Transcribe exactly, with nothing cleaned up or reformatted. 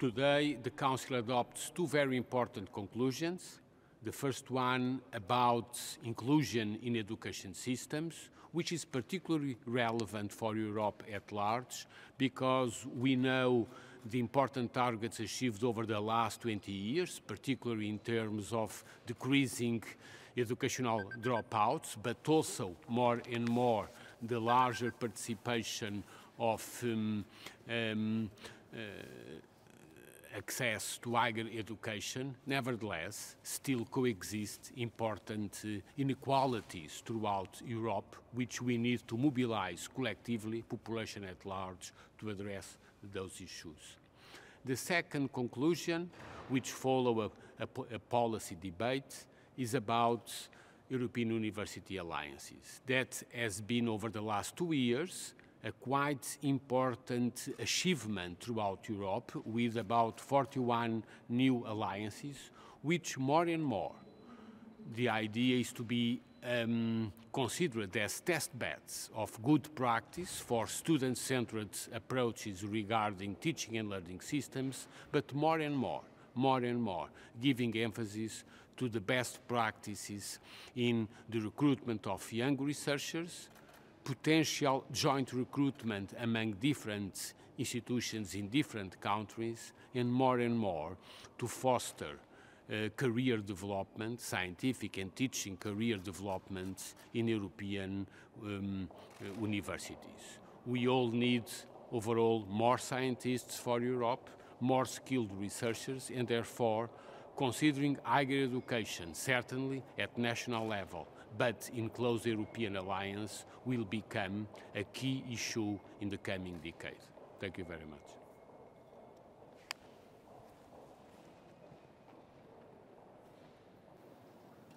Today, the Council adopts two very important conclusions. The first one about inclusion in education systems, which is particularly relevant for Europe at large, because we know the important targets achieved over the last twenty years, particularly in terms of decreasing educational dropouts, but also more and more the larger participation of um, um, uh, access to higher education. Nevertheless, still coexist important uh, inequalities throughout Europe, which we need to mobilize collectively, population at large, to address those issues. The second conclusion, which follow a, a, a policy debate, is about European University Alliances. That has been, over the last two years, a quite important achievement throughout Europe, with about forty-one new alliances, which more and more the idea is to be um, considered as test beds of good practice for student-centered approaches regarding teaching and learning systems, but more and more, more and more, giving emphasis to the best practices in the recruitment of young researchers, potential joint recruitment among different institutions in different countries, and more and more to foster uh, career development, scientific and teaching career development in European um, uh, universities. We all need overall more scientists for Europe, more skilled researchers, and therefore considering higher education, certainly at national level, but in close European alliance, will become a key issue in the coming decade. Thank you very much.